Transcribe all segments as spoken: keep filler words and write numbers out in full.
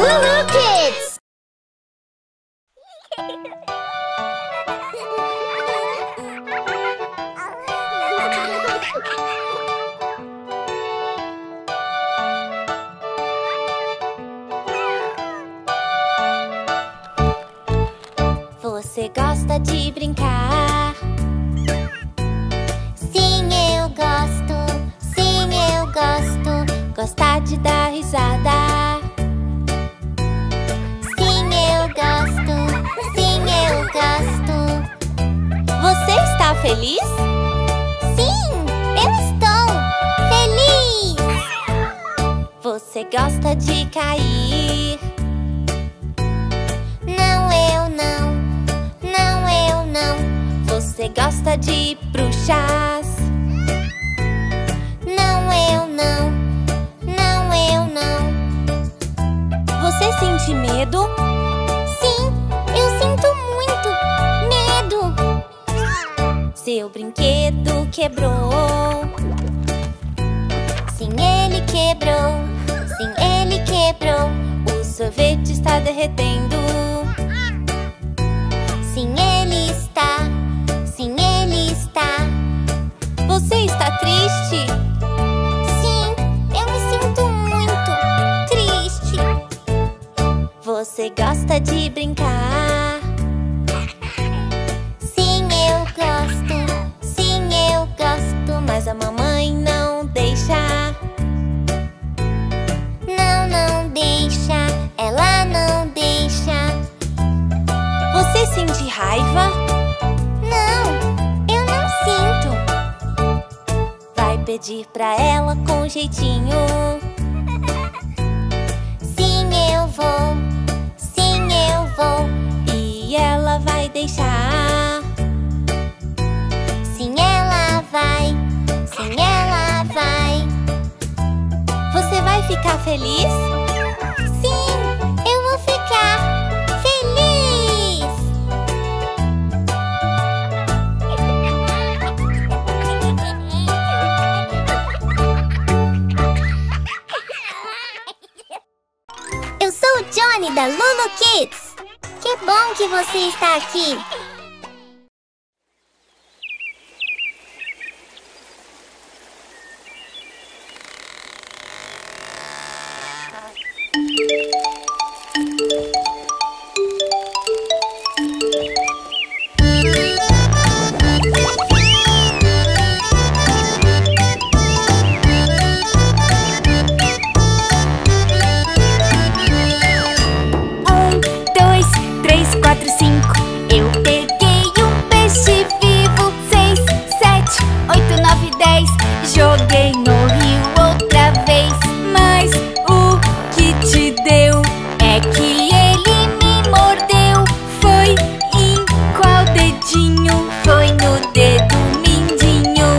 Lulu Kids! Você gosta de brincar? Sim, eu gosto. Sim, eu gosto. Gostar de dar risada? Sim, eu gosto. Sim, eu gosto. Você está feliz? Sim, eu estou feliz. Você gosta de cair? Não, eu não. Não, eu não. Você gosta de bruxas? Não, eu não. Não, eu não. Você sente medo? Sim, eu sinto muito medo. Seu brinquedo quebrou? Sim, ele quebrou. Sim, ele quebrou. O sorvete está derretendo? Sim, ele está. Sim, ele está. Você está triste? Sim, eu me sinto muito triste. Você gosta de brincar? Sim, eu gosto. Sim, eu gosto. Mas a mamãe não deixa. Não, não deixa. Ela não deixa. Você sente raiva? Não, eu não sinto. Vai pedir pra ela com jeitinho. Sim, eu vou. Sim, eu vou. E ela vai deixar. Sim, ela vai. Sim, ela vai. Você vai ficar feliz? Sim, eu vou ficar feliz. Eu sou o Johnny da Lulu Kids. Que bom que você está aqui. Um, dois, três, quatro, cinco. Eu peguei um peixe vivo. Seis, sete, oito, nove, dez. Joguei no rio outra vez. Mas o que te deu é que ele me mordeu. Foi em qual dedinho? Foi no dedo mindinho.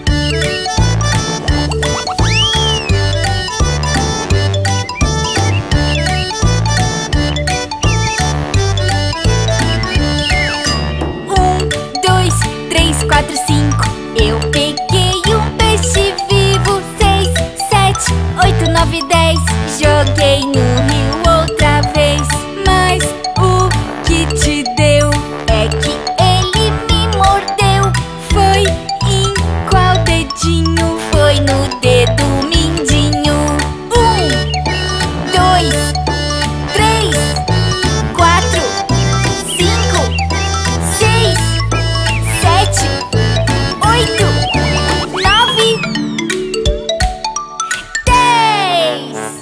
Um, dois, três, quatro, cinco. Eu peguei um peixe vivo. Seis, sete, oito, nove, dez. Joguei no rio outra vez. Mas o que te deu é que ele me mordeu. Foi em qual dedinho? Foi no dedo mindinho. Um, dois, três, quatro, cinco, seis, sete, oito, nove, dez.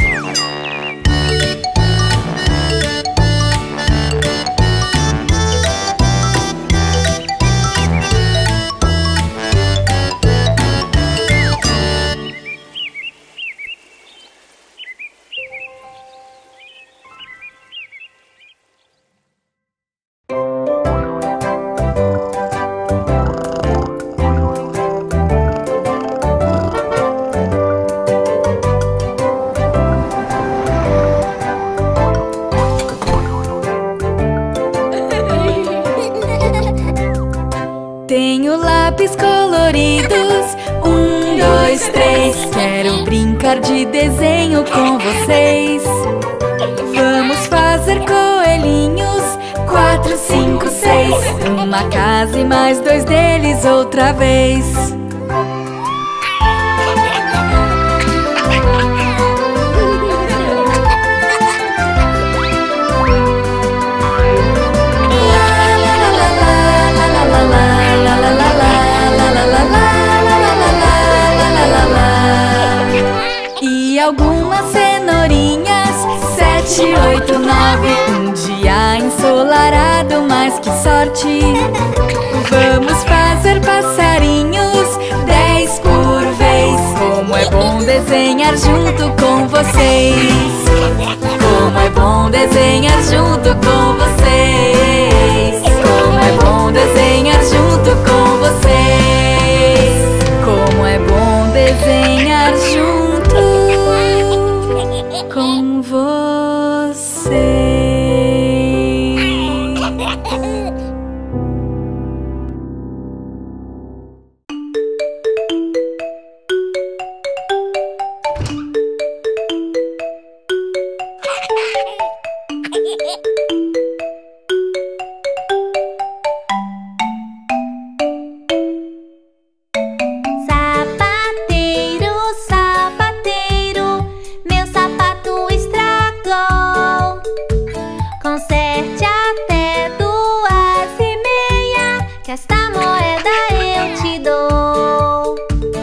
Tenho lápis coloridos, um, dois, três. Quero brincar de desenho com vocês. Uma casa e mais dois deles outra vez. E algumas cenourinhas, sete, oito, nove. Um dia ensolarado, mas que sorte! Vamos fazer passarinhos, dez por vez. Como é bom desenhar junto com vocês. Como é bom desenhar junto com vocês. Como é bom desenhar junto com vocês. Como é bom desenhar junto com vocês. Sapateiro, sapateiro, meu sapato estragou. Conserte até duas e meia, que esta moeda eu te dou.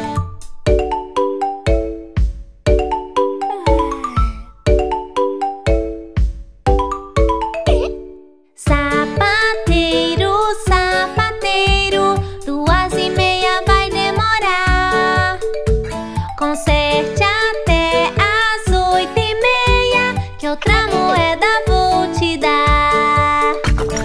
Sapateiro, sapateiro, duas e meia vai demorar. Conserte até as oito e meia, que outra moeda vou te dar.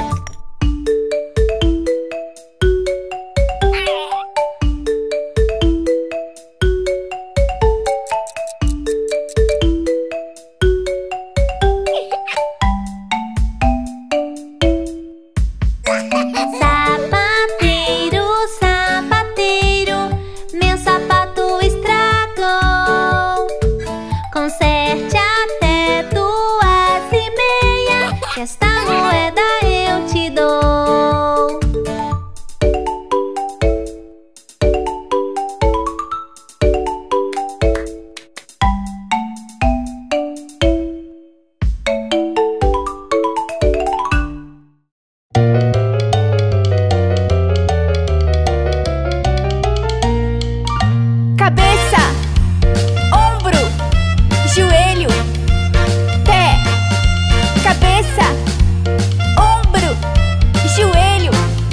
Sapateiro, sapateiro, meu sapato estragou. Conserte até duas e meia, que esta moeda eu te dou. Cabeça, ombro, joelho, pé. Cabeça, ombro, joelho,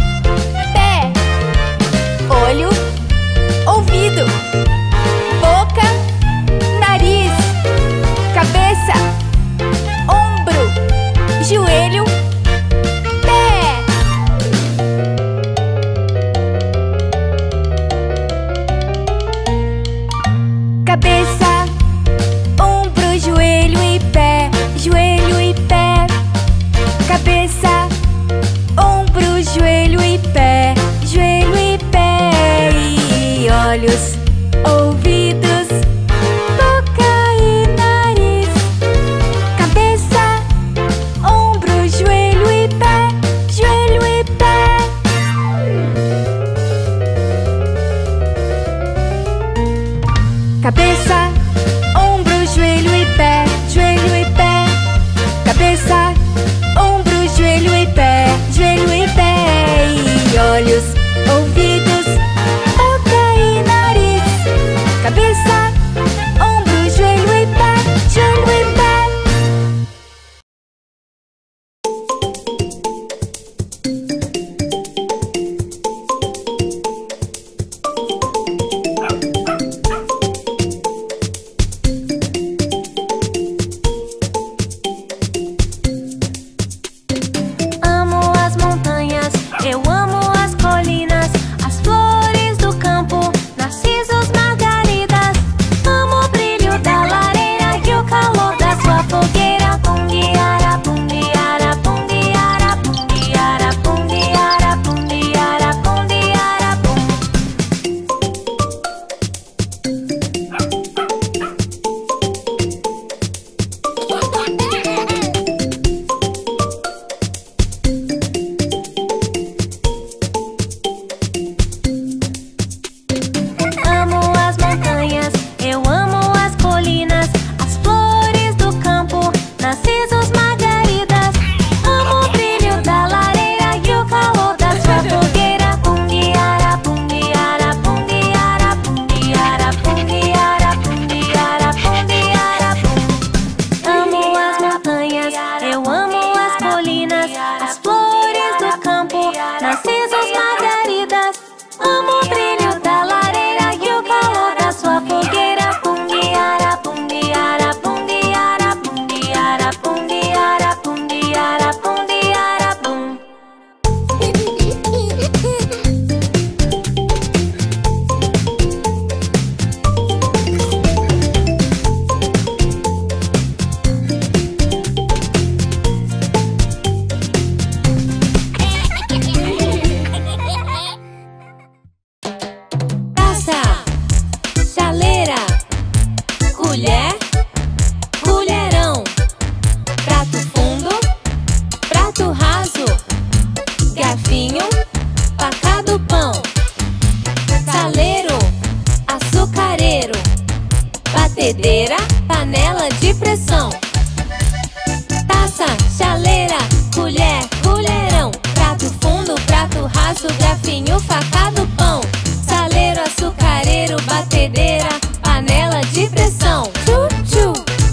de pressão. Taça, chaleira, colher, colherão. Prato fundo, prato raso, garfinho, facado, pão. Saleiro, açucareiro, batedeira, panela de pressão. Tchu, tchu.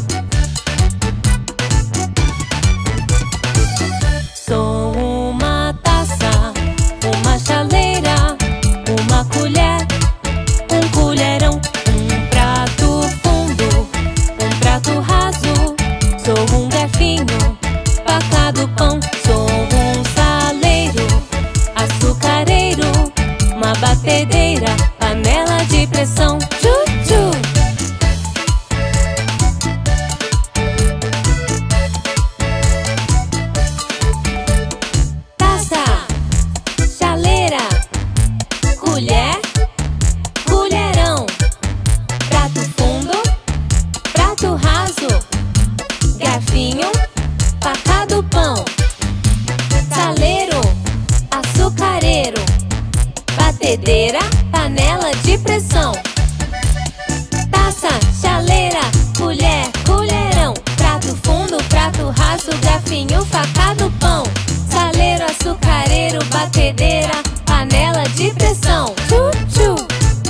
Sou uma taça, uma chaleira, uma colher, um colherão, um prato fundo, um prato raso. Sou um garfinho, facado, pão. Sou um saleiro, açucareiro, uma batedeira, panela de pressão. Tchu, tchu. Taça, chaleira, colher, colherão. Prato fundo, prato raso, garfinho, facado, pão. Saleiro, açucareiro, batedeira, panela de pressão. Taça, chaleira, colher, colherão. Prato fundo, prato raso, garfinho, facado, pão. Saleiro, açucareiro, batedeira, panela de pressão. Tchu, tchu.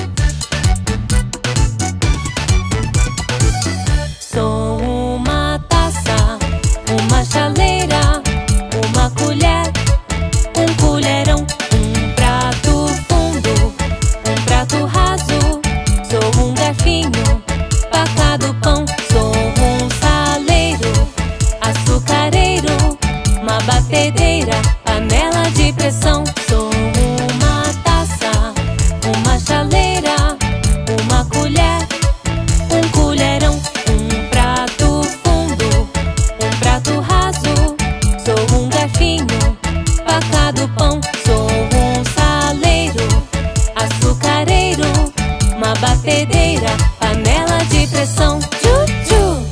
Sou uma taça, uma chaleira, uma colher, um colherão, um prato fundo, um prato raso. Sou um garfinho, facado, pão. Sou um saleiro, açucareiro, uma batedeira, panela de pressão. Sou uma taça, uma chaleira, uma colher, um colherão, um prato fundo, um prato raso. Sou um garfinho, facado, pão. Sou um saleiro, açucareiro, uma batedeira, panela de pressão. Tchu, tchu.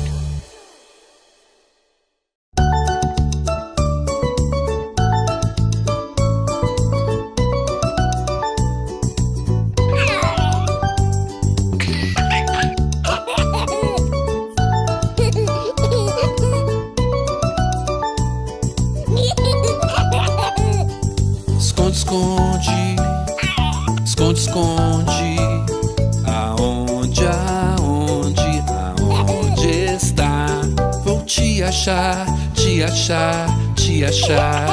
Esconde, esconde, esconde, esconde. Aonde, aonde, aonde está? Vou te achar, te achar, te achar.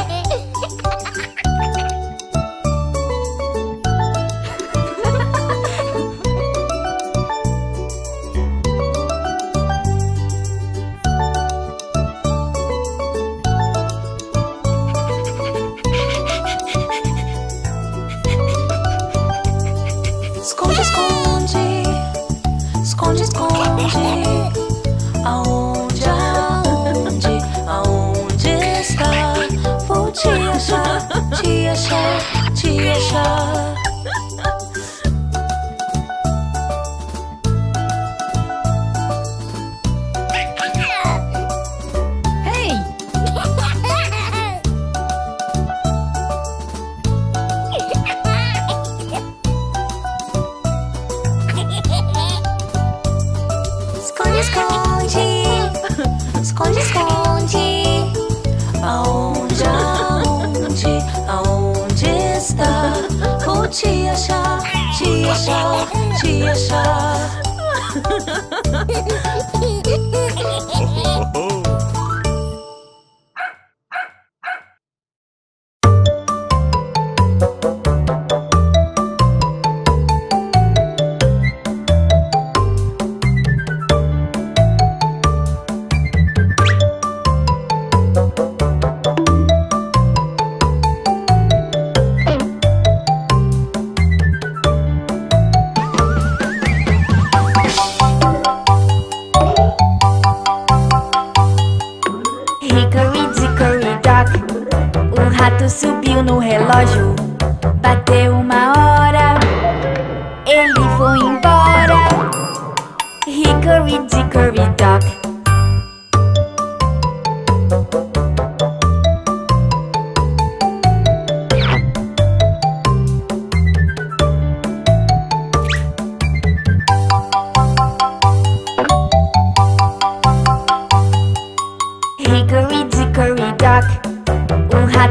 Esconde, esconde, esconde, esconde. Aonde, aonde, aonde está? Vou te achar, te achar, te achar. Hey! Esconde, esconde, esconde, esconde. Aonde, aonde, aonde está? Vou te achar, te achar, te achar. Subiu no relógio, bateu uma hora, ele foi embora. Hickory dickory dock.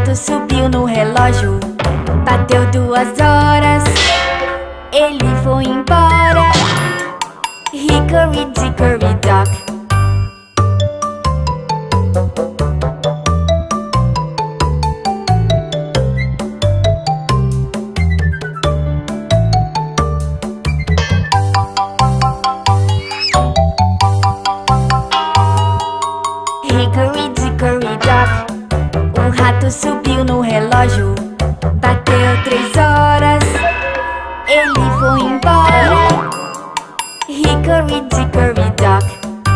rato subiu no relógio. Bateu duas horas, ele foi embora. Hickory dickory dock. Hickory dickory dock. O rato subiu no relógio. Bateu três horas, ele foi embora. Hickory dickory dock.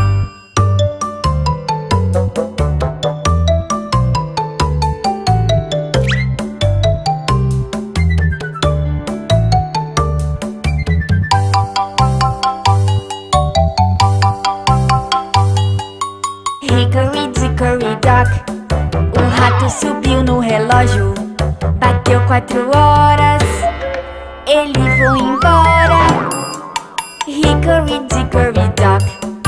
Hickory dickory dock. O rato subiu no relógio. Bateu quatro horas, ele foi embora. Hickory dickory dock.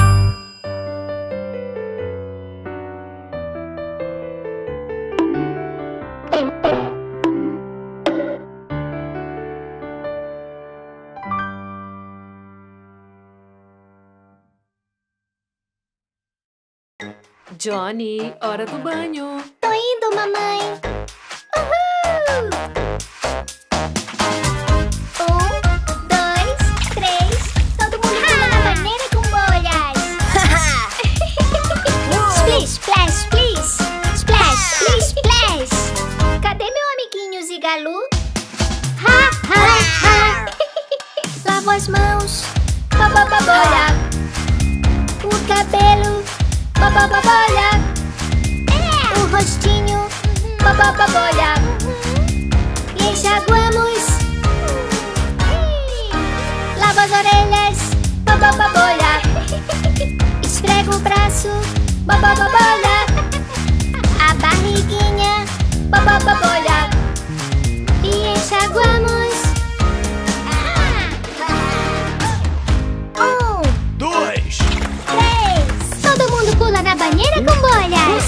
Johnny, hora do banho. Tô indo, mamãe. Uhul! Um, dois, três. Todo mundo pula na banheira com bolhas. Splish, splash, splish. Splash, splish, splash. Cadê meu amiguinho Zigalu? Ha, ha, ha. Lavo as mãos. Babababolha. O cabelo. Babababolha. O rostinho. Babababolha. E enxaguamos. Lavo as orelhas. Babababolha. Esfrego o braço. Babababolha. A barriguinha. Babababolha. E enxaguamos. Um, Dois. três. Todo mundo pula na banheira com bolhas.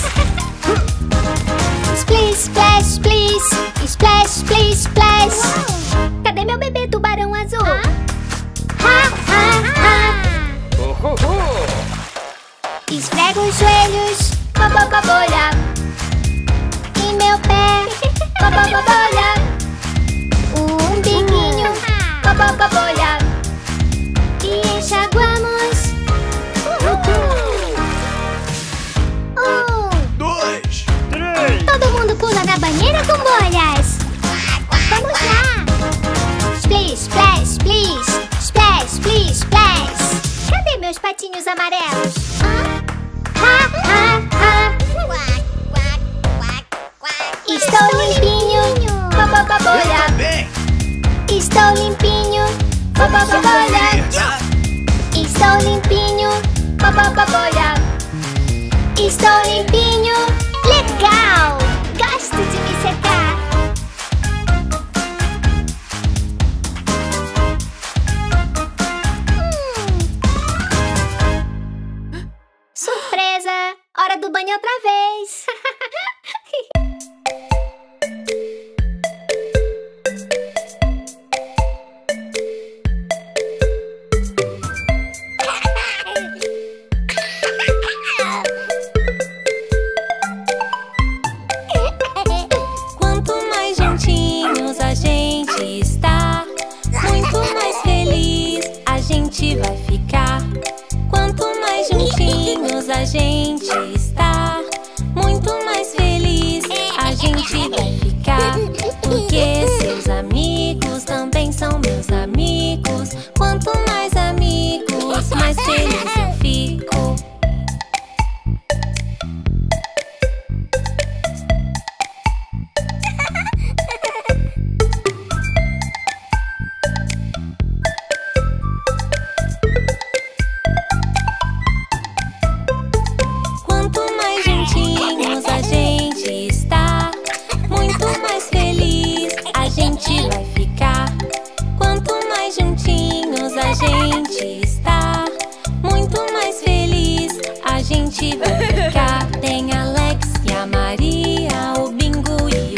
Splish, splash, splish. Splash, splish, splash. Cadê meu bebê tubarão azul? Ha, ha, ha. Esfrego os joelhos. Babababolha. E meu pé. Babababolha. O umbiguinho. Babababolha. E enxaguamos. Um. Dois. Três. Todo mundo pula na banheira com bolhas. Vamos lá. Splish, splash, splish. Splash, splish, splash. Cadê meus patinhos amarelos? Ha, ha, ha. Estou limpinho. Babababolha. Bem. Estou limpinho. Babababolha. Estou limpinho. Babababolha. Estou limpinho. Legal! Gosto de me secar. Hum. Surpresa! Hora do banho outra vez. Quanto mais juntinhos a gente está, muito mais feliz a gente vai ficar. Quanto mais juntinhos a gente está, muito mais feliz a gente vai ficar. Porque seus amigos também são meus amigos. Quanto mais amigos, mais feliz eu fico. Quanto mais juntinhos a gente está, muito mais feliz a gente vai ficar. Quanto mais juntinhos a gente está, muito mais feliz a gente vai ficar. Tem Alex e a Maria, o Bingo e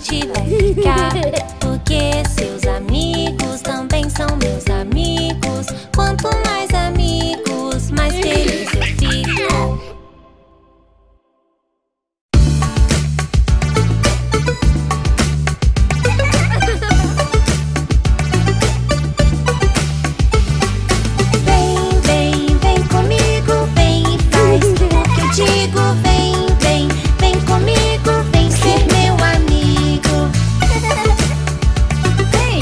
gente vai ficar. Porque seus amigos também são meus amigos. Quanto mais amigos, mais feliz eu fico. Vem, vem, vem comigo, vem e faz o que eu digo. Vem, vem, vem comigo, vem ser meu amigo. Vem!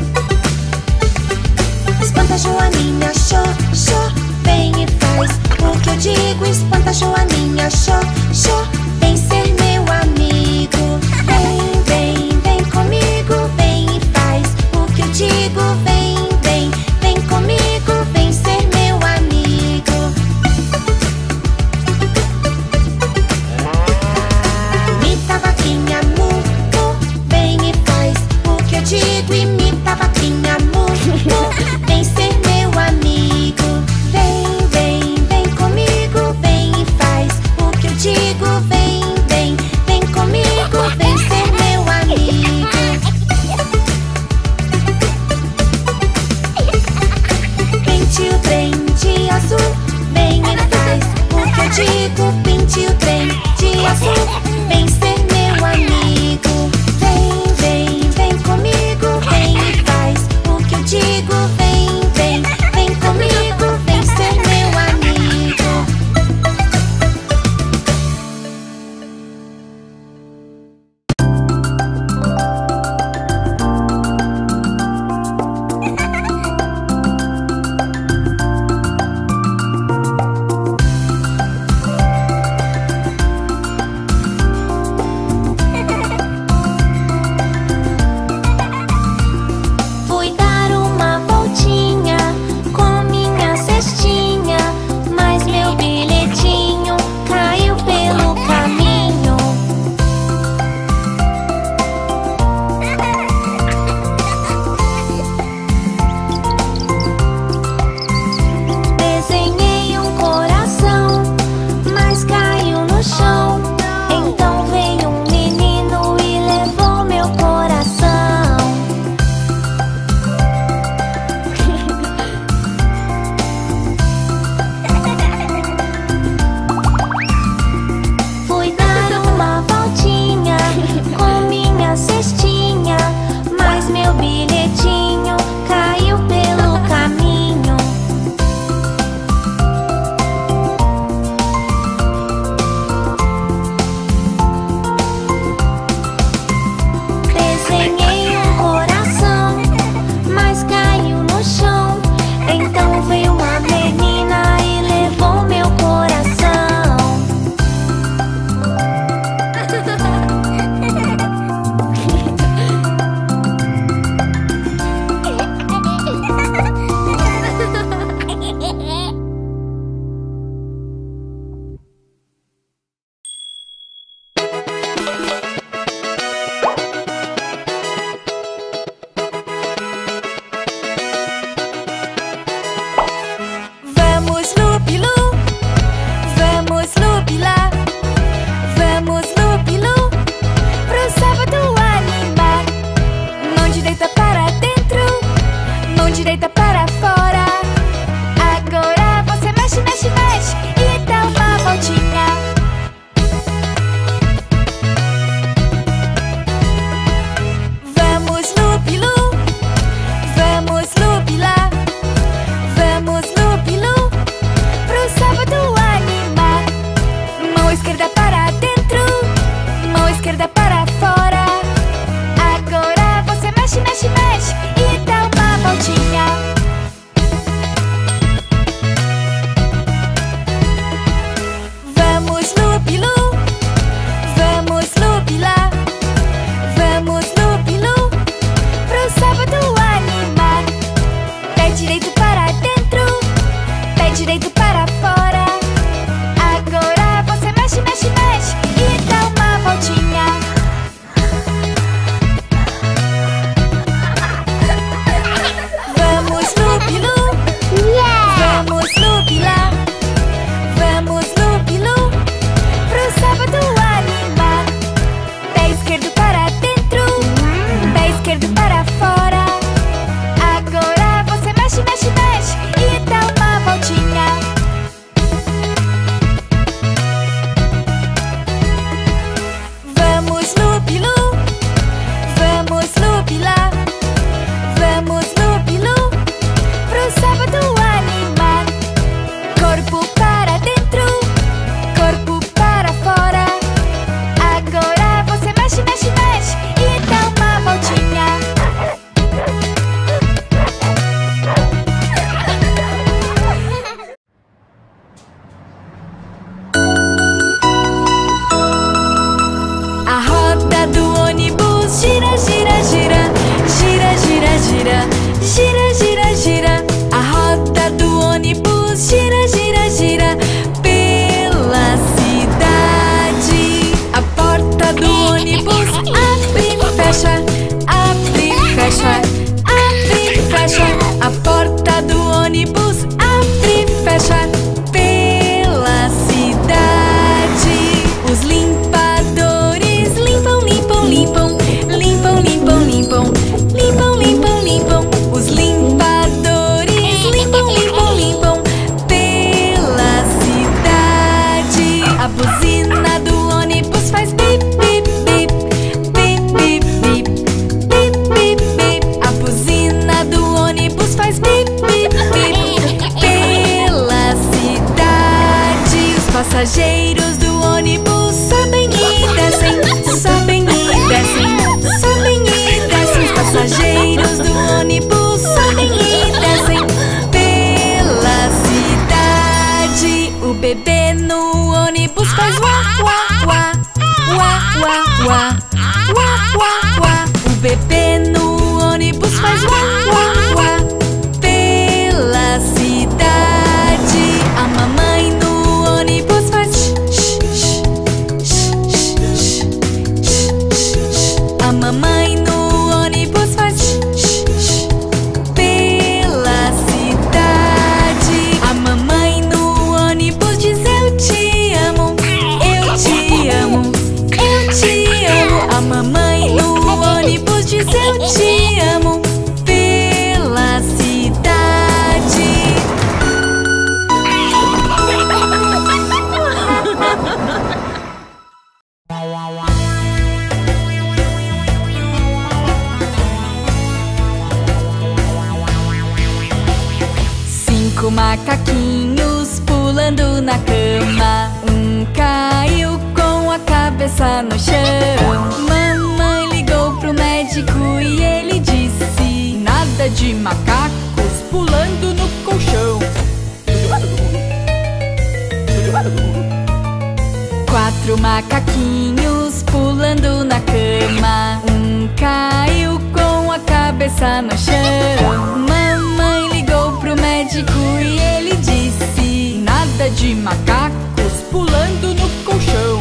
Espanta Joaninha, xô, xô, vem e faz o que eu digo. Espanta Joaninha, xô, xô, vem ser meu amigo. Vem, vem, vem comigo, vem e faz o que eu digo. Vem, vem, vem comigo, vem ser meu amigo. Imita a vaquinha, mu, mu, vem e faz o que eu digo. Imita a vaquinha, mu, mu, vem ser meu amigo. Vem, vem, vem comigo, vem e faz o que eu digo. Vem, vem, vem comigo, vem ser meu amigo. Pinte o trem de azul, vem e faz o que eu digo. Pinte o trem de azul, vem ser meu amigo. Vem, vem, vem comigo, vem e faz o que eu digo. Vem, vem, vem comigo, vem ser meu amigo. Fui dar uma voltinha com minha cestinha, mas meu bilhetinho caiu pelo caminho. Desenhei um coração, mas caiu no chão. Então veio um menino e levou meu coração. Fui dar uma voltinha com minha cestinha, mas meu bilhetinho caiu pelo caminho. Desenhei um coração, mas caiu no chão. Então veio uma menina e levou meu coração. Vamos Lupilu, vamos Lupila, vamos Lupilu, pro sábado animar. Mão direita para dentro, mão direita para fora. Agora você mexe, mexe, mexe e dá uma voltinha. Vamos Lupilu, vamos Lupila, vamos Lupilu, pro sábado animar. Mão esquerda para dentro, mão esquerda para fora. Agora você mexe, mexe, mexe e dá uma voltinha. Vamos Lupilu, vamos Lupila, vamos Lupilu, pro sábado animar. Pé direito para dentro, pé direito para fora. Agora você mexe, mexe, mexe e dá uma voltinha. Vamos Lupilu, vamos Lupila, vamos Lupilu, pro sábado animar. Pé esquerdo para dentro, passageiros do ônibus sobem e descem, sobem e descem, sobem e descem. Os passageiros do ônibus sobem e descem pela cidade. O bebê no ônibus faz uá, uá, uá, uá, uá, uá, uá, uá, uá. O bebê no ônibus faz uá, uá, uá pela cidade. A mamãe no ônibus faz shh, shh, shh, shh, shh, shh. A mamãe no ônibus faz shh, shh, pela cidade. A mamãe no ônibus diz eu te amo, eu te amo, eu te amo. A mamãe no ônibus diz eu te amo pela cidade. Cinco macaquinhos pulando na cama. Um caiu com a cabeça no chão. Mamãe ligou pro médico e ele disse: nada de macacos pulando no colchão. Quatro macaquinhos pulando na cama. Um caiu com a cabeça no chão. Mamãe ligou pro médico e ele disse: nada de macacos pulando no colchão.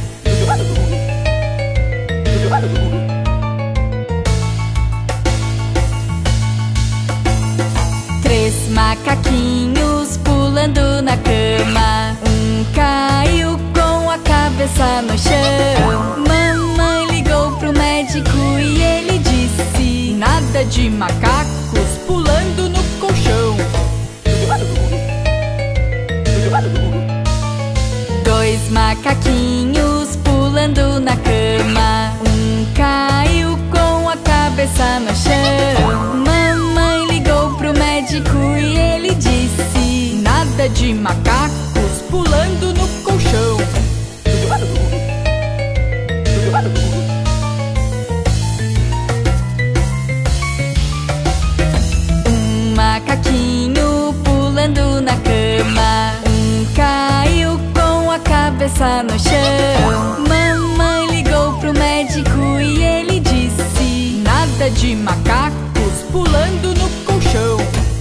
Três macaquinhos pulando na cama. Um caiu com a cabeça no chão. Mamãe ligou pro médico e ele disse: nada de macacos pulando no colchão. Dois macaquinhos pulando na cama. Um caiu com a cabeça no chão. Mamãe ligou pro médico e ele disse: nada de macacos pulando no colchão. Um macaquinho pulando na cama. Um caiu com a cabeça no chão. Mamãe ligou pro médico e ele disse: nada de macacos pulando no colchão.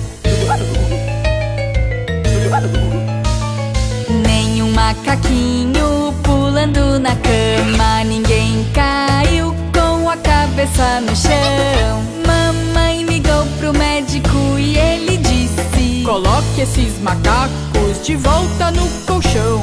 Nenhum macaquinho pulando na cama. Ninguém caiu com a cabeça no chão. Mamãe ligou pro médico e ele disse: coloque esses macacos de volta no colchão.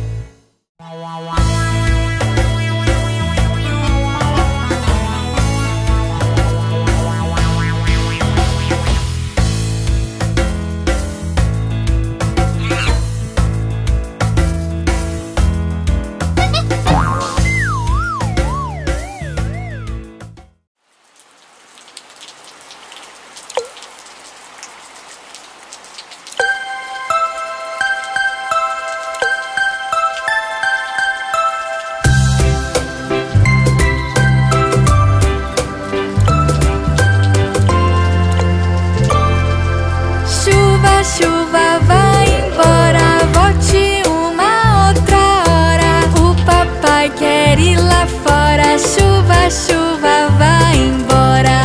Chuva, vai embora, volte uma outra hora. O papai quer ir lá fora. Chuva, chuva, vai embora.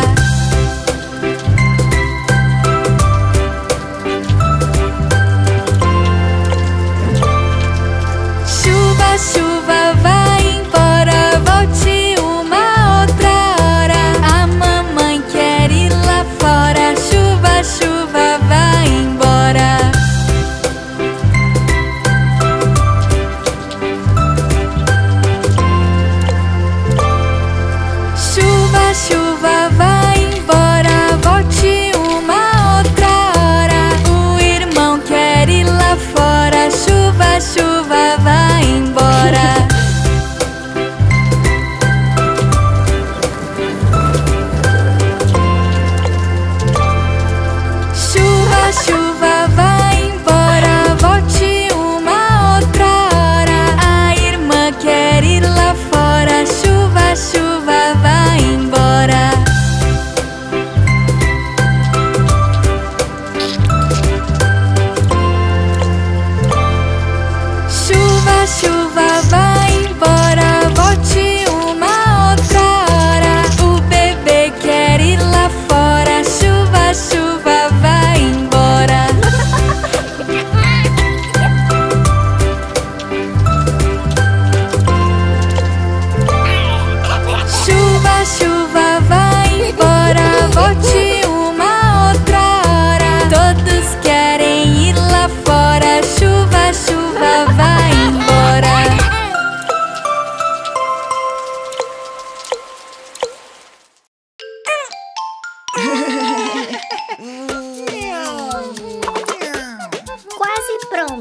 Chuva, chuva, vai embora, volte uma outra hora. A mamãe quer ir lá fora. Chuva, chuva, vai embora.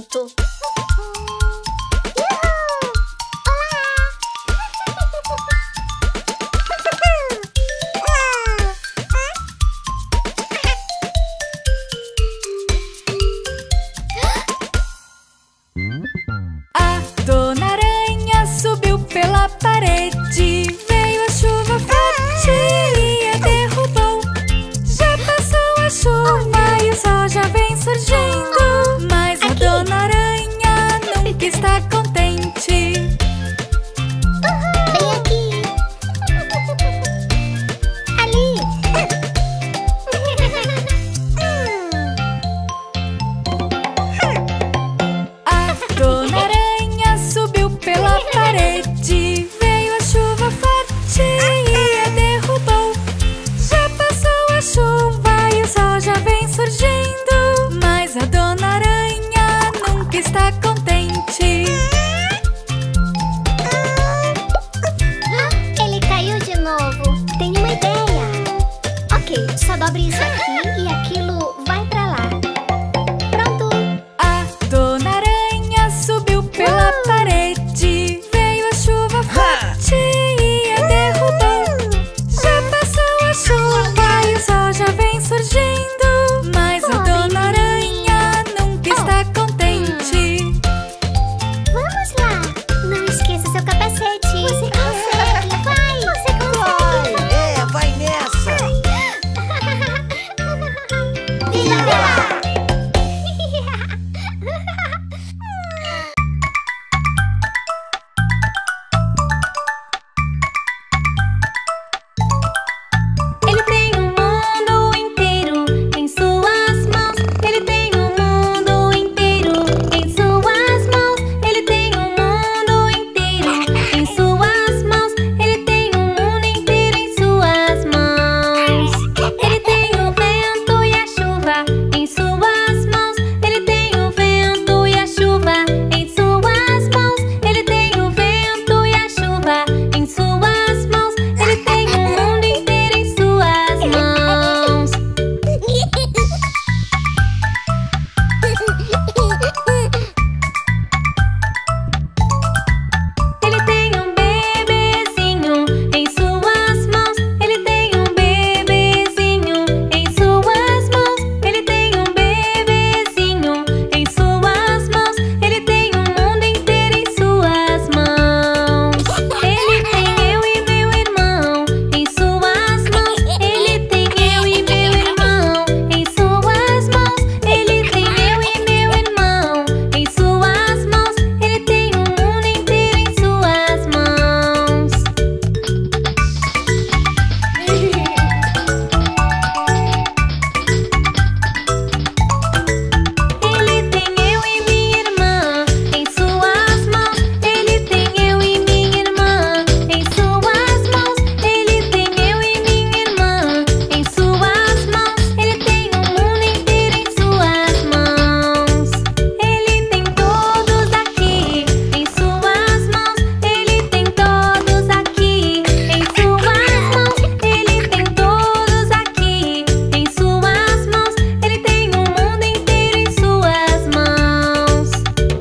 pronto. A Dona Aranha subiu pela parede. Veio a chuva forte e a derrubou. Já passou a chuva e o sol já vem surgindo. Mas a Dona Aranha nunca está contente. Vem aqui. Ali. A Dona Aranha subiu pela parede. Veio a chuva forte e a derrubou. Já passou a chuva e o sol já vem surgindo. Mas a Dona Aranha nunca está contente. Ele caiu de novo. Tenho uma ideia. Ok, só dobre isso aqui e aquilo vai pra lá. Pronto. A Dona Aranha subiu pela parede. Veio a chuva forte e a derrubou. Já passou a chuva e o sol já vem surgindo. Mas a Dona Aranha nunca está contente. Vamos lá. Não esqueça seu capacete. Você consegue. Vai. Você consegue. É, vai nessa! Vira lá. Ele tem o mundo inteiro em suas mãos. Ele tem o mundo inteiro em suas mãos. Ele tem o mundo inteiro em suas mãos. Ele tem o mundo inteiro em suas mãos. Ele tem o vento e a chuva em suas mãos. Ele tem o vento e a chuva em suas mãos. Ele tem o vento e a chuva em suas mãos. Ele tem o mundo inteiro em suas mãos. Ele tem um bebezinho em suas mãos. Ele tem um bebezinho em suas mãos. Ele tem um bebezinho em suas mãos. Ele tem o mundo inteiro em suas mãos. Ele tem eu e meu irmão em suas mãos. Ele tem eu e meu irmão em suas mãos. Ele tem eu e meu irmão em suas mãos. Ele tem o mundo inteiro em suas mãos. Ele tem eu e minha irmã em suas mãos. Ele tem eu e minha irmã em suas mãos. Ele tem eu e minha irmã em suas mãos. Ele tem o mundo inteiro em suas mãos. Ele tem todos aqui em suas mãos. Ele tem todos aqui em suas mãos. Ele tem todos aqui em suas mãos. Ele tem o mundo inteiro em suas mãos.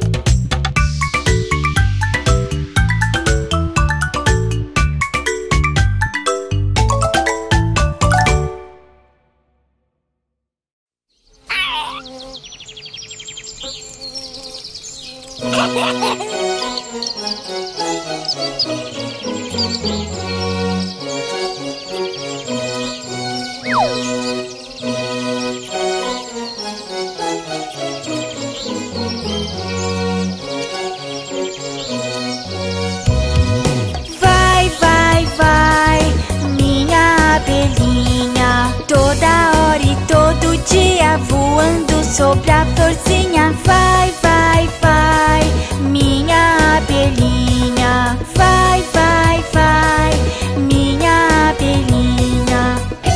Vai, vai, vai, minha abelhinha. Toda hora e todo dia voando sobre a florzinha. Vai, vai, vai, minha abelhinha. Vai, vai, vai, minha abelhinha.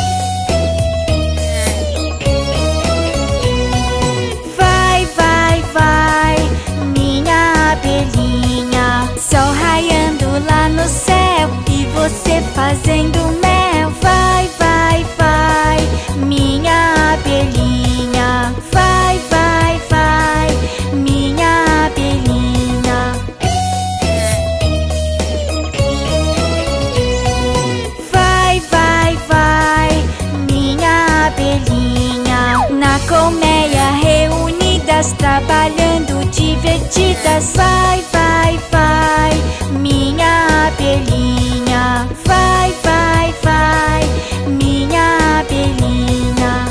Vai, vai, vai, minha abelhinha. Sol raiando lá no céu e você fazendo mel. Vai, vai, vai, minha abelhinha. Vai, vai, vai. divertidas. Vai, vai, vai, minha abelhinha. Vai, vai, vai, minha abelhinha.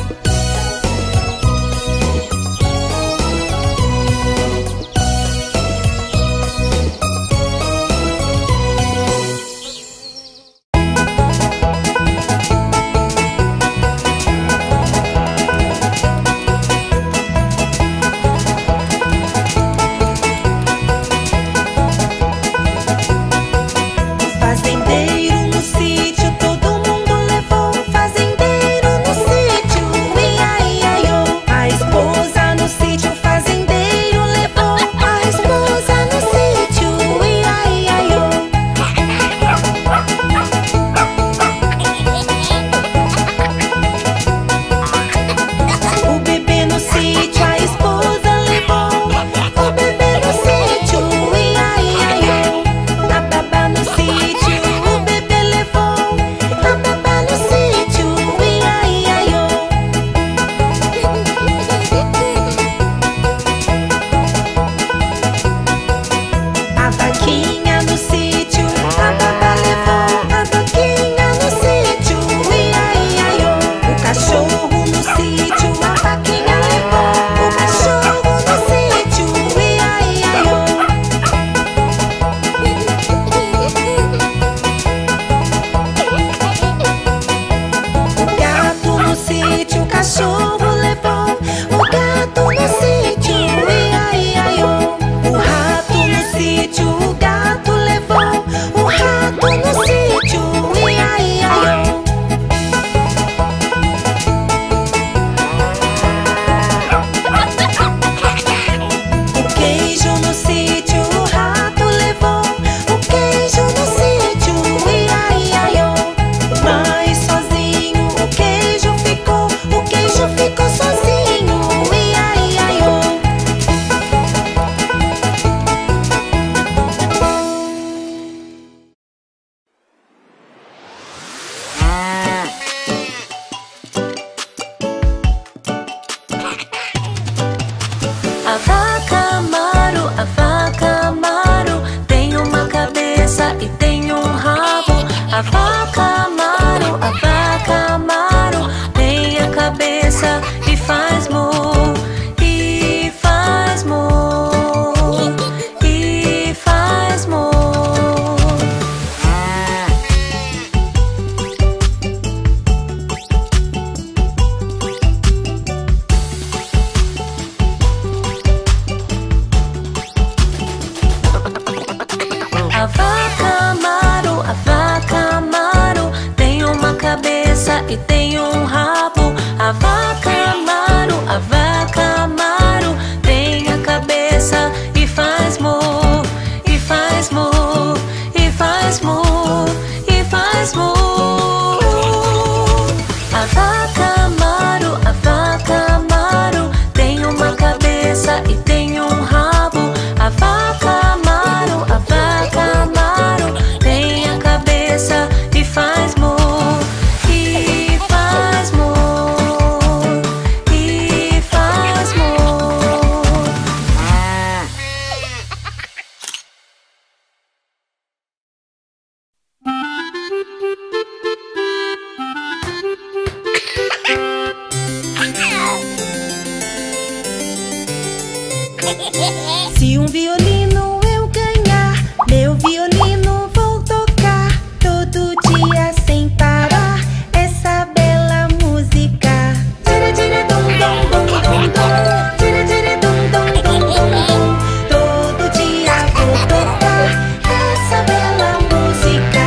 Se um violino eu ganhar, meu violino vou tocar todo dia sem parar essa bela música. Tira, tira, dum, dum, dum, dum, dum. Tira, tira, dum, dum, dum, dum, dum. Todo dia vou tocar essa bela música.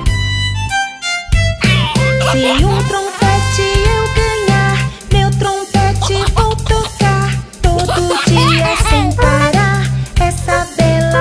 Se um trompete eu ganhar, meu trompete vou tocar todo dia sem parar essa bela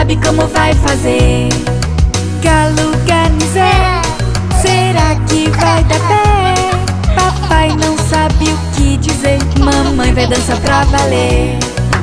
sabe como vai fazer. Galo, garnizé, será que vai dar pé? Papai não sabe o que dizer, mamãe vai dançar pra valer.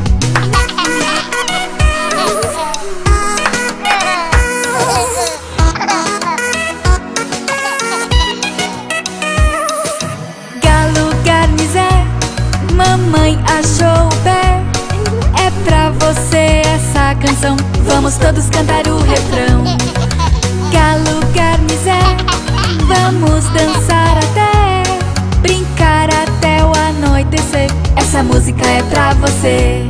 Galo, garnizé, mamãe achou o pé. É pra você essa canção, vamos todos cantar o refrão. Galo, garnizé, vamos dançar até brincar até o anoitecer. Essa música é pra você.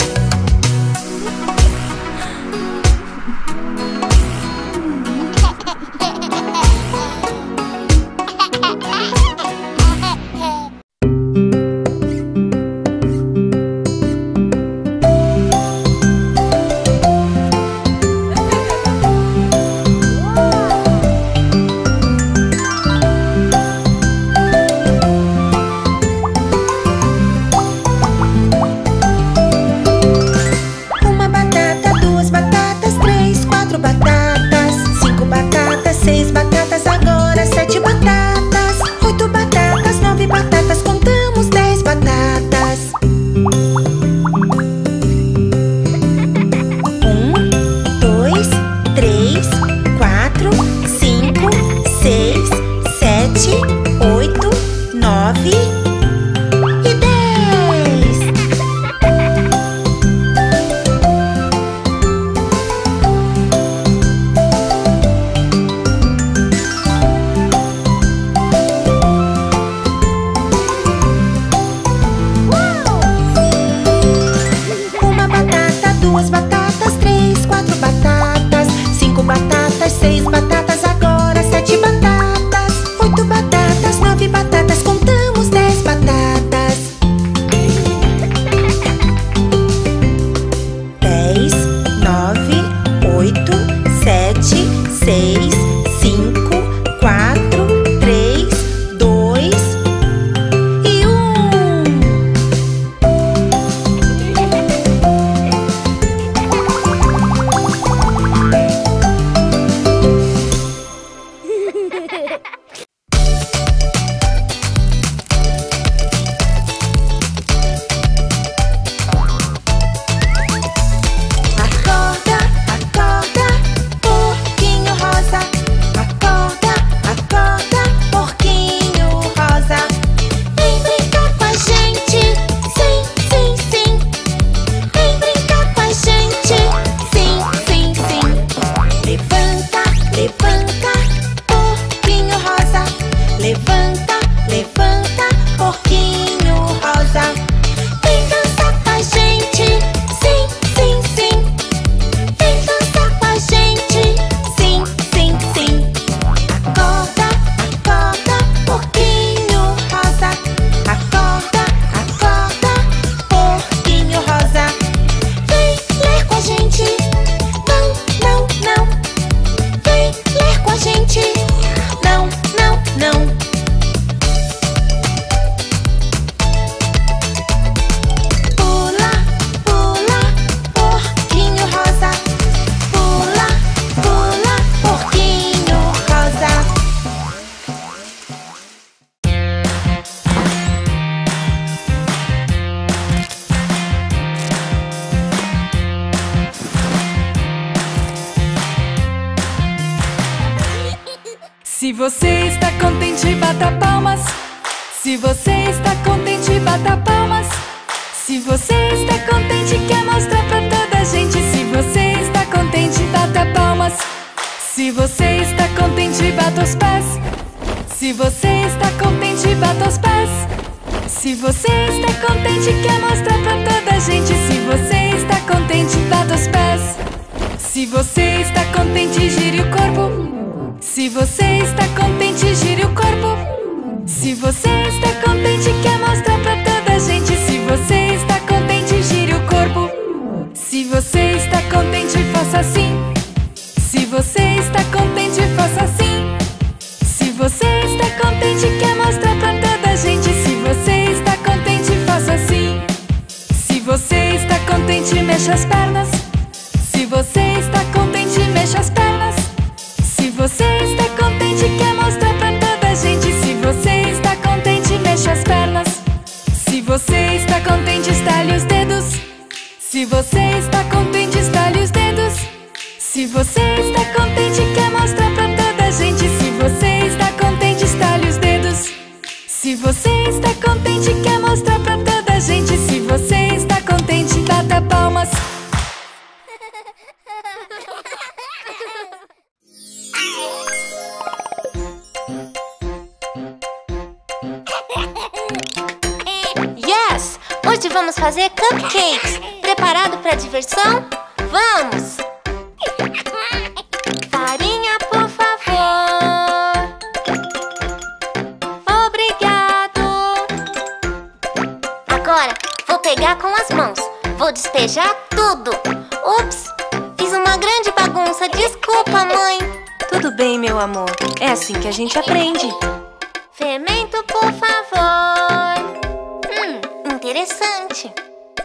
Se você está contente, bata palmas. Se você está contente, bata palmas. Se você está contente, quer mostrar pra toda a gente. Se você está contente, bata palmas. Se você está contente, bata os pés. Se você está contente, bata os pés. Se você está contente, quer mostrar pra toda a gente. Se você está contente, bata os pés. Se você está contente, gire o corpo. Se você está contente, gire o corpo. Se você está contente, quer mostrar pra toda a gente. Se você está contente, gire o corpo. Se você está contente, faça assim. Se você está contente, faça assim. Se você está contente, quer mostrar pra toda a gente. Se você está contente, faça assim. Se você está contente, mexa as pernas. Se você está contente, Se você está contente, estale os dedos. Se você está contente, quer mostrar pra toda a gente. Se você está contente, estale os dedos. Se você está contente, quer mostrar pra toda a gente. Se você está contente, bata palmas. Yes! Hoje vamos fazer cupcakes. Preparado para diversão? Vamos! Farinha, por favor. Obrigado. Agora vou pegar com as mãos. Vou despejar tudo. Ups! Fiz uma grande bagunça. Desculpa, mãe. Tudo bem, meu amor. É assim que a gente aprende. Fermento, por favor. Hum, interessante.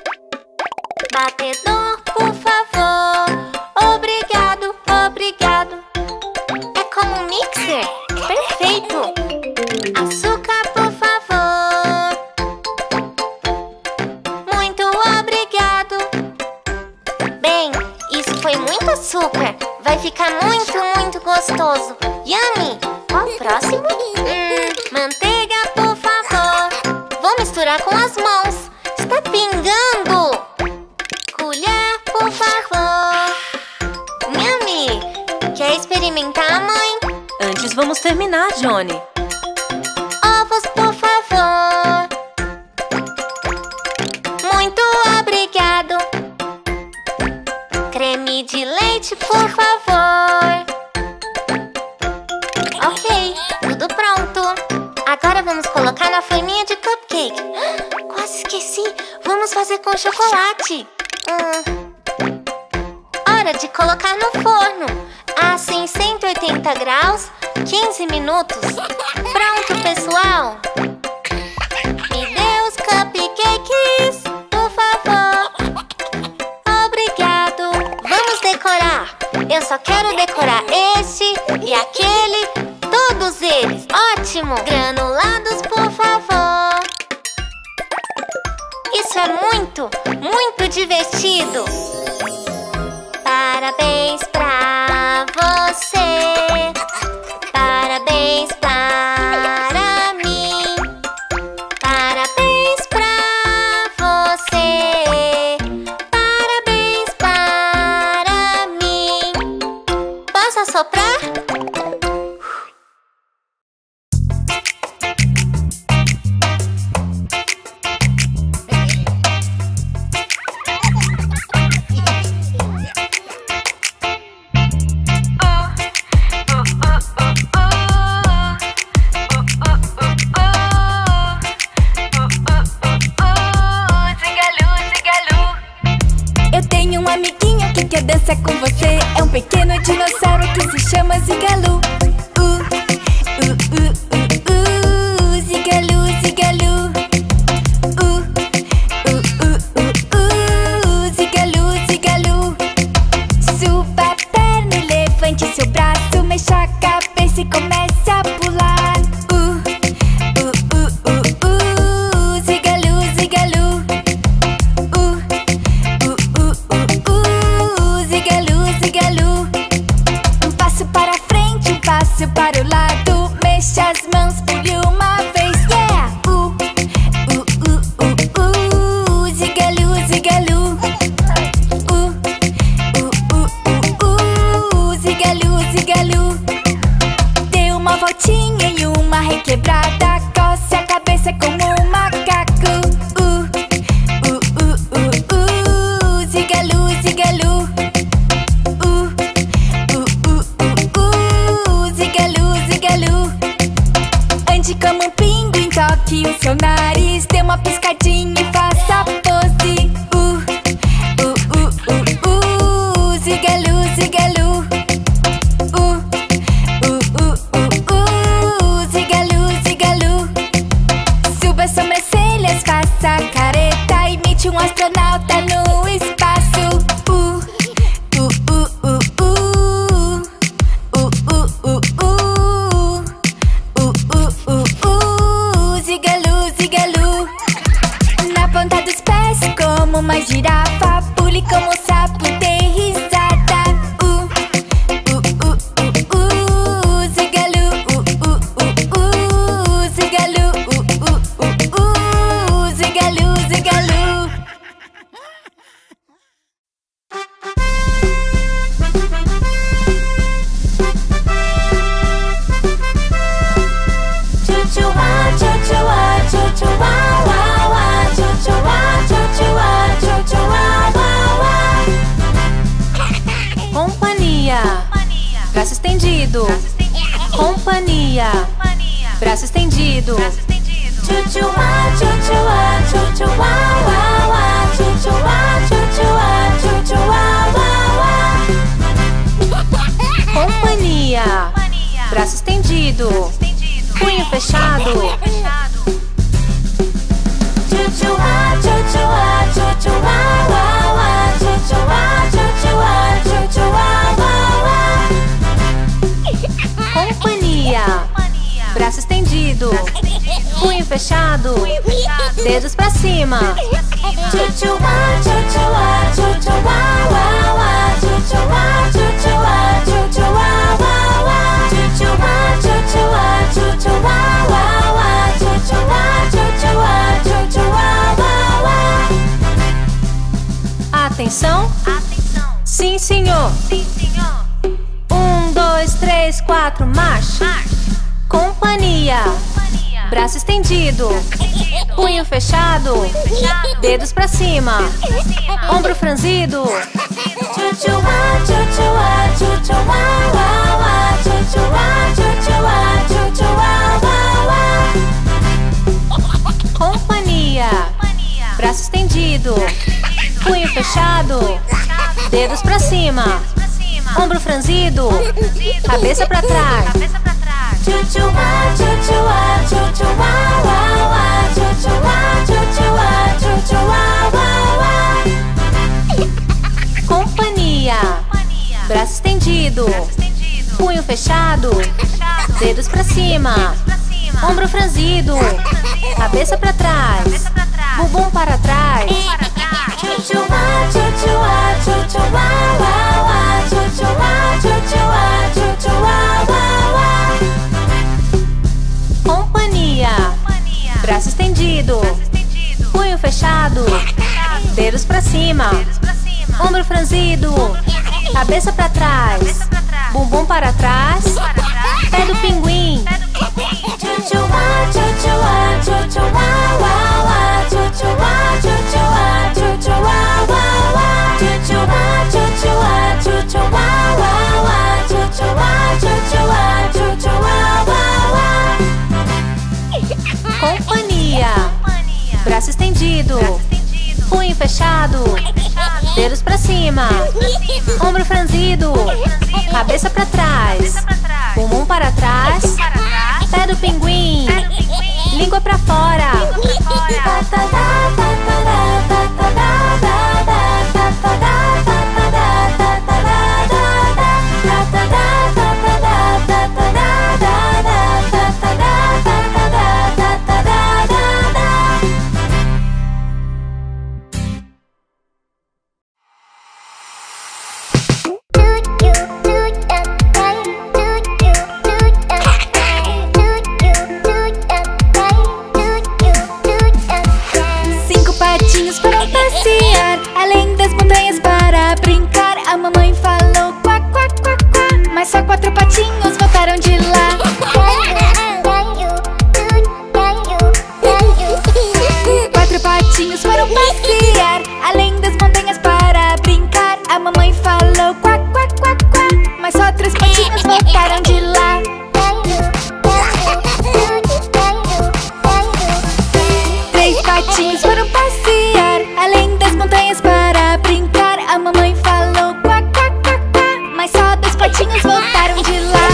Batedor, por favor. Obrigado, obrigado. É como um mixer. Perfeito. Açúcar, por favor. Muito obrigado. Bem, isso foi muito açúcar. Vai ficar muito, muito gostoso. Yummy! Qual o próximo? Hum, manteiga, por favor. Vou misturar com as mãos. Está pingando. Colher, por favor. Yummy! Quer experimentar, mãe? Antes vamos terminar, Johnny. Ovos, por favor. Muito obrigado. Creme de leite, por favor. Ok, tudo pronto. Agora vamos colocar na forminha de cupcake. Quase esqueci. Vamos fazer com chocolate. Hum. Hora de colocar no forno. Assa em cento e oitenta graus, quinze minutos. Pronto, pessoal. Me dê os cupcakes, por favor. Obrigado. Vamos decorar. Eu só quero decorar este e aquele. Todos eles. Ótimo. Granulados, por favor. Isso é muito, muito divertido. Parabéns pra você. Parabéns para mim. Parabéns pra você. Parabéns para mim. Posso assoprar? Quer dançar com você? É um pequeno dinossauro que se chama Zigalu. Uh, uh, uh, uh, uh, Zigalu, Zigalu. Uh, uh, uh, uh, uh, Zigalu, Zigalu. Suba a perna, levante seu braço, mexa a cabeça e comece a pular. Uh, uh, uh, uh, uh, Zigalu, Zigalu. Uh, uh, uh, uh, uh, Zigalu, Zigalu. Um passo para frente, um passo para o lado. Mexa as mãos, pule uma vez, yeah! Uh, uh, uh, uh, uh, Zigalu, Zigalu. Uh, uh, uh, uh, uh, Zigalu, Zigalu. Dê uma voltinha e uma requebrada. Coce a cabeça como um macaco. Uh, uh, uh, uh, uh, Zigalu, Zigalu. Uh, uh, uh, uh, uh, Zigalu, Zigalu. Ande como um pinguim, toque o seu nariz. Dê uma piscadinha e faça a pose. Uh, uh, uh, uh, uh, Zigalu, Zigalu. Uh, uh, uh, uh, uh, Zigalu, Zigalu. Suba as sobrancelhas, faça a careta. Imite um astronauta no espaço. Uh, uh, uh, uh, uh, uh, uh, uh, uh, uh, uh, uh, uh, Zigalu, Zigalu. Na ponta dos pés, como uma girafa, Ele como sapo tem risada. Uh, uh, uh, uh, uh, zigalu, uh, uh, uh, uh, zigalu, uh, uh, uh, uh, zigalu, zigalu. Chuchuá, chuchuá, chuchuá, uá, uá. Chuchuá, chuchuá, chuchuá, uá, uá. Companhia, braço estendido. Companhia, braço estendido. Chuchuá, chuchuá, chuchuá, uá, uá. Chuchuá, chuchuá, chuchuá, uá, uá. Companhia, braço estendido. Punho fechado. Chuchuá, chuchuá, chuchuá, uá, uá. Chuchuá, chuchuá, chuchuá, uá, uá. Companhia, braço estendido. Punho fechado. Dedos pra cima. Chuchuá, chuchuá, chuchuá, uá, uá. Chuchuá, chuchuá, chuchuá, uá, uá. Chuchuá, chuchuá, chuchuá, uá, uá. Chuchuá, chuchuá, chuchuá, uá, uá. Atenção. Sim, senhor. Um, dois, três, quatro, marcha. Companhia, braço estendido. Punho fechado. Dedos pra cima. Ombro franzido. Chuchuá, chuchuá, chuchuá, uá, uá. Chuchuá, chuchuá, chuchuá, uá, uá. Companhia, braço estendido. Punho fechado. Dedos pra cima. Ombro franzido. Cabeça pra trás. Chuchuá, chuchuá, chuchuá, uá, uá. Chuchuá, chuchuá, chuchuá, uá, uá. Companhia, braço estendido. Punho fechado. Dedos pra cima. Ombro franzido. Cabeça pra trás. Bumbum para trás. Chuchuá, chuchuá, chuchuá, uá, uá. Chuchuá, chuchuá, chuchuá, uá, uá. Companhia, braço estendido. Punho fechado. Dedos pra cima. Ombro franzido. Cabeça pra trás. Bumbum para trás. Pé do pinguim. Chuchuá, chuchuá, chuchuá, uá, uá. Chuchuá, chuchuá, chuchuá, uá, uá. Chuchuá, chuchuá, chuchuá, uá, uá. Chuchuá, chuchuá, chuchuá, uá, uá. Companhia, braço estendido. Punho fechado. Dedos pra cima. Ombro franzido. Cabeça pra trás. Bumbum para trás. Pé do pinguim. Língua pra fora. Cinco patinhos foram passear além das montanhas para brincar. A mamãe falou quá, quá, quá, quá, mas só quatro patinhos voltaram de lá. Quatro patinhos foram passear além das montanhas para brincar. A mamãe falou quá, quá, quá, quá, mas só três patinhos voltaram de lá. Três patinhos foram passear além das montanhas para brincar. A mamãe falou quá, quá, quá, quá, mas só dois patinhos voltaram de lá.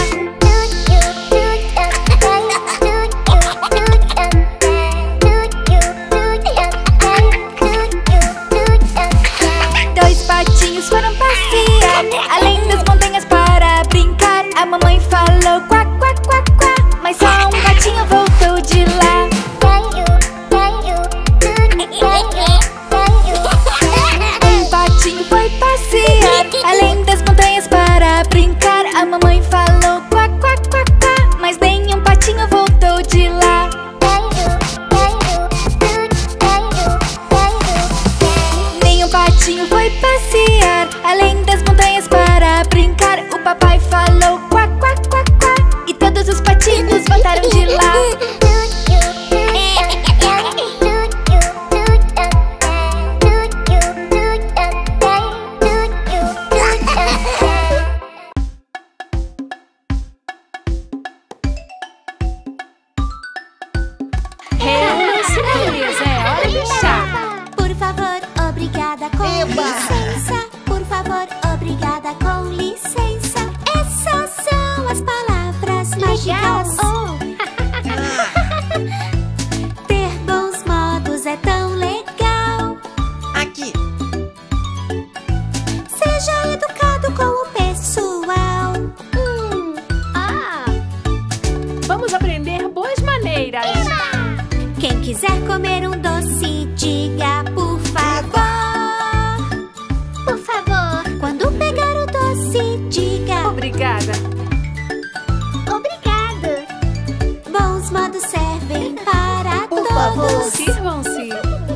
licença, por favor, obrigada, com licença. Essas são as palavras mágicas. Oh. Ter bons modos é tão legal. Aqui. Seja educado com o pessoal. Hum. Ah! Vamos aprender boas maneiras. Quem quiser comer um doce, diga por favor. Por favor. Quando pegar o doce, diga Obrigada. obrigado. Bons modos servem para Por todos. favor. Sirvam-se.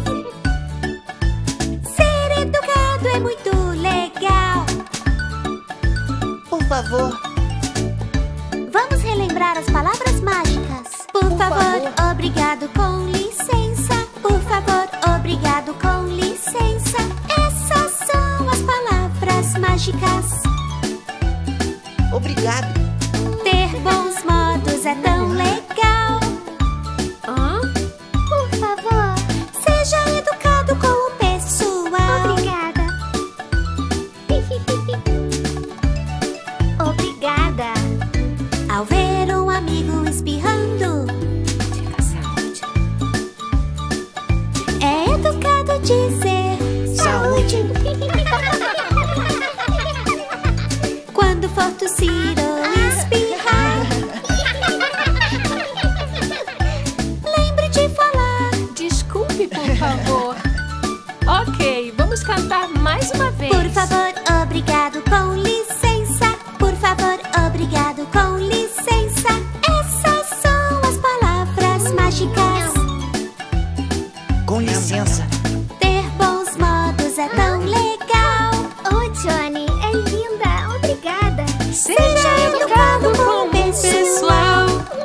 Ser educado é muito legal. Por favor. Vamos relembrar as palavras mágicas. Por, Por favor, favor. obrigado, com licença. Por favor, obrigado, com licença. Essas são as palavras mágicas. Obrigado. Ter bons modos é tão legal. Hã? Por favor, seja educado com o pessoal. Obrigada. Obrigada. Ao ver um amigo espirrando, Diga saúde. é educado dizer Saúde. Quando for tossir ou espirrar, lembre de falar. Desculpe, por favor. Ok, vamos cantar mais uma vez. Por favor, obrigado, com licença. Por favor, obrigado, com licença. Essas são as palavras mágicas. Com licença. Ter bons modos é tão legal. Oh, Johnny, é linda. Obrigada. Seja educado com o pessoal.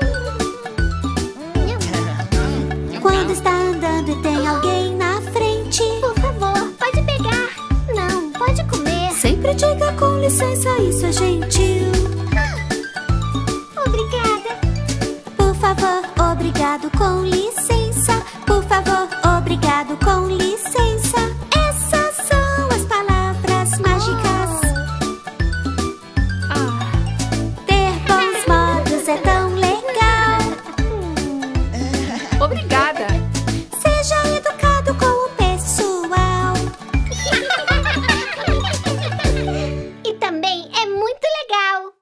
Quando está andando e tem alguém na frente, por favor, pode pegar. Não, pode comer. Sempre diga com licença, isso é gentil. Obrigada. Por favor, obrigado, com licença. Por favor, obrigado, com licença. Essas são as palavras mágicas. Ah, Ter bons modos é tão legal. obrigada. Seja educado com o pessoal. E também é muito legal.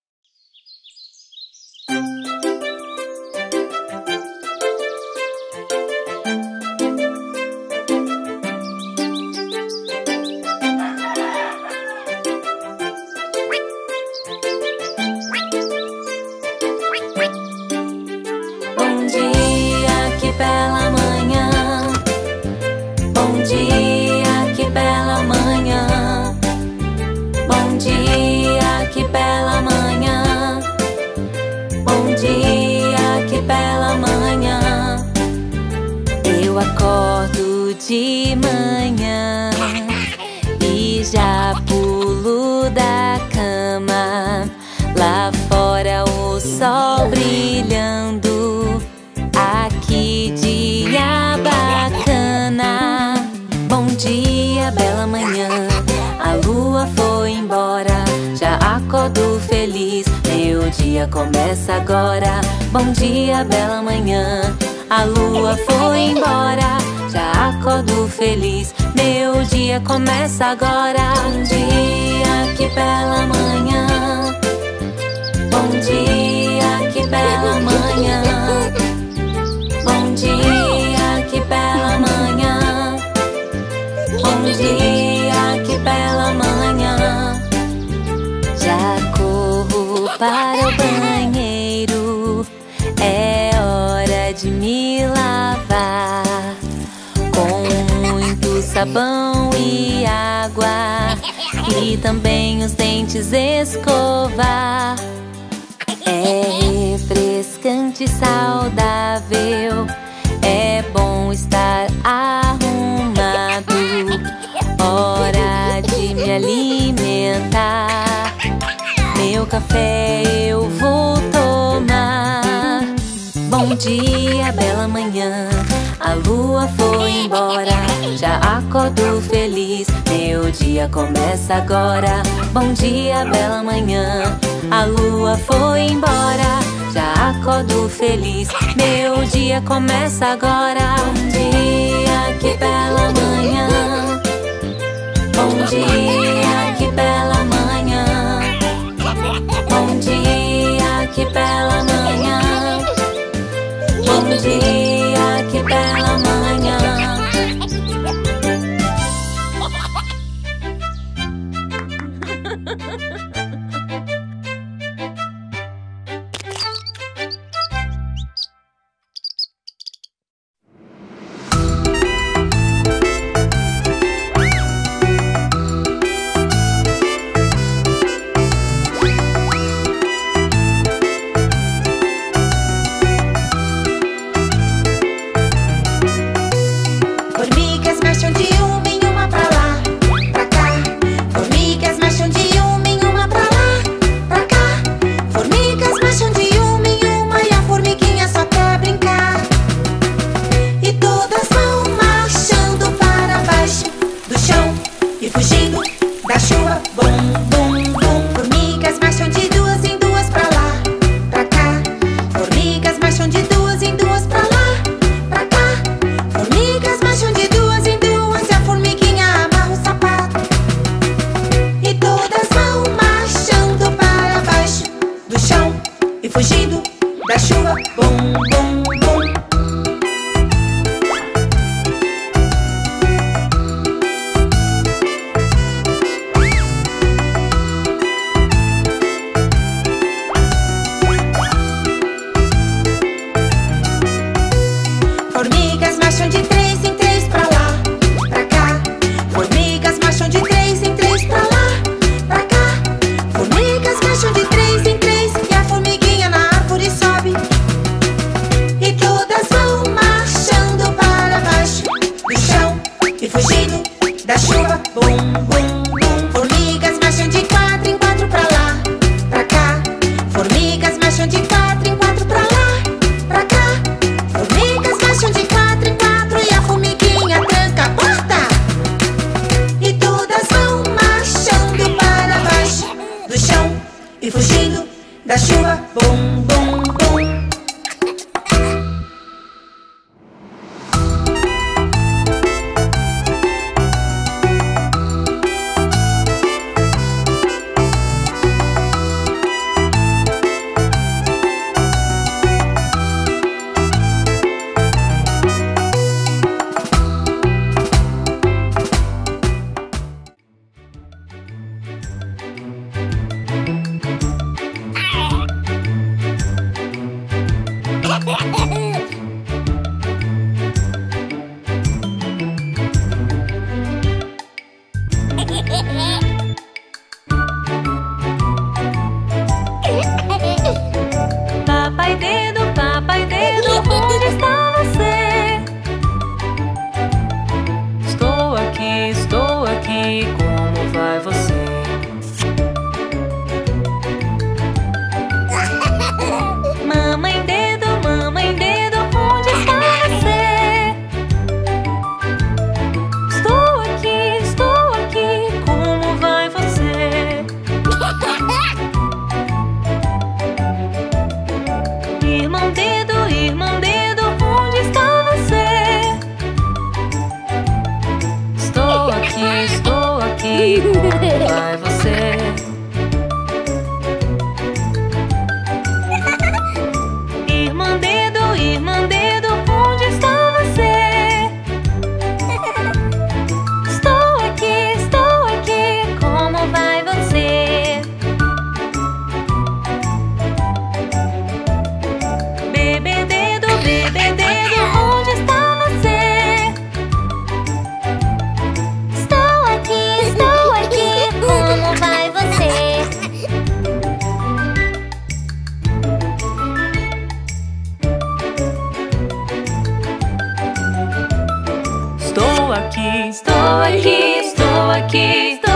Bom dia, que bela manhã. Bom dia, que bela manhã. Bom dia, que bela manhã. Bom dia, que bela manhã. Eu acordo de manhã e já pulo da cama. Lá fora o sol brilhando. Aqui dia bacana. Bom dia, bela manhã. A lua foi embora. Já acordo feliz. Meu dia começa agora. Bom dia, bela manhã. A lua foi embora. Já acordo feliz. Meu dia começa agora. Bom dia, que bela manhã. Bom dia, que bela manhã. Bom dia, que bela manhã. Bom dia, que bela manhã. Já corro para o banheiro. É hora de me lavar com muito sabão e água. E também os dentes escovar. É refrescante e saudável. É bom estar arrumado. Hora de me alimentar. Meu café eu vou tomar. Bom dia, bela manhã. A lua foi embora. Já acordo feliz. Meu Meu dia começa agora. Bom dia, bela manhã. A lua foi embora, já acordo feliz. Meu dia começa agora. Bom dia, que bela manhã. Bom dia, que bela manhã. Bom dia, que bela manhã. Bom dia, que bela manhã. Papai dedo, papai dedo, onde está você? Estou aqui, estou aqui, como vai você? Mamãe dedo, mamãe dedo, onde está você? Estou aqui, estou aqui, como vai você? Irmão dedo, irmão dedo, onde está você? Estou aqui, estou aqui, como vai você? Irmã dedo, irmã dedo, onde está você? Estou aqui, estou aqui, como vai você? Bebê dedo, bebê dedo, onde está você? Estou aqui, estou aqui, como vai você? Estou aqui, estou aqui, estou aqui, estou